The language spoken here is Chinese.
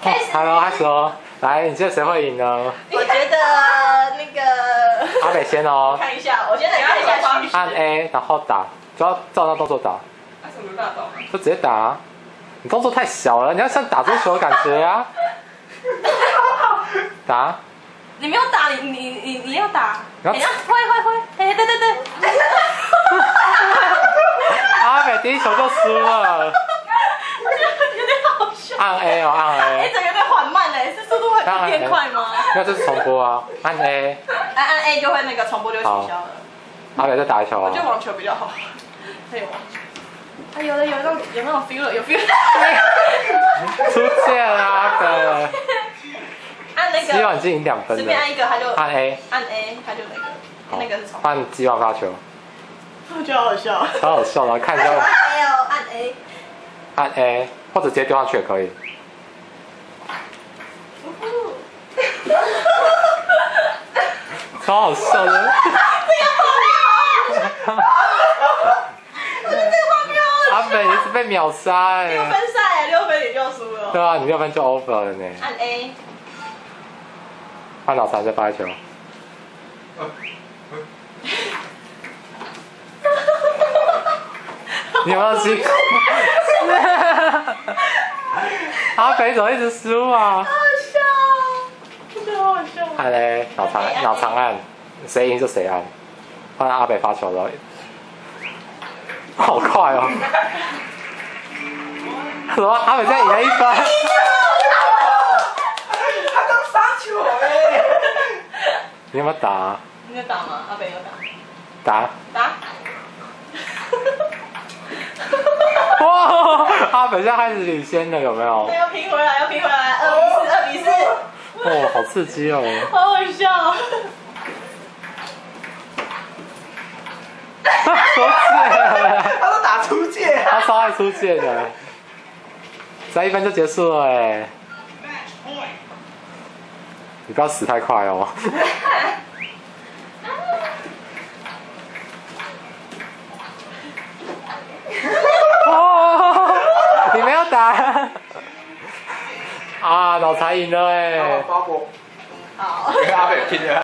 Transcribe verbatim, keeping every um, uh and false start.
开始。 Hello， 开始哦。来，你觉得谁会赢呢？ 我觉得那个阿北先哦。 看一下，我先来看一下趋势。 按 A， 然后打，就要照那动作打。 那什么大动？ 就直接打啊！你动作太小了，你要像打桌球的感觉啊！打！ 你没有打，你你你你要打。 你要会会会，哎，对对对。 阿北第一球就输了。 有点好笑。 按 A 哦，按 A。 哎，整个有点缓慢嘞，是速度会变快吗？ 那这是重播啊，按 A。 按按 A 就会那个重播就取消了。 阿北再打一球啊！ 我觉得网球比较好。还有网球。啊，有的有那种有那种 feel 了，有 feel。 出界了，阿北。 按那个。 希望已经赢两分了。 随便按一个，他就按 A。 按 A， 他就那个，那个是重。 按希望发球。 我觉得好笑。 超好笑的，看一下。 按 A 哦，按 A。 按 A， 或者直接丢上去也可以。超好笑的。这个好妙！我觉得这个好妙。 阿北，你是被秒杀哎！ 六分赛哎，六分你就输了。 对啊，你六分就 over 了呢。 按 A。 按脑残再发一球。你有没有吃？阿北怎么一直输啊？ 好笑，真的好好笑。 按嘞，脑残脑残按，谁赢就谁按。换阿北发球了，好快哦！什么？阿北现在赢了一分。 他刚杀球哎！ 你有没有打？ 你在打吗？阿北有打。 打。 打。 哇！阿北现在开始领先了，有没有？ 要拼回来，要拼回来，二比四，二比四。 哦，好刺激哦！ 好好笑。 出界了！ 他都打出界， 他超爱出界的，才一分就结束了哎！你不要死太快哦！哦，你没有打啊！脑残赢了哎！ 发波， 好。 因为阿北听着。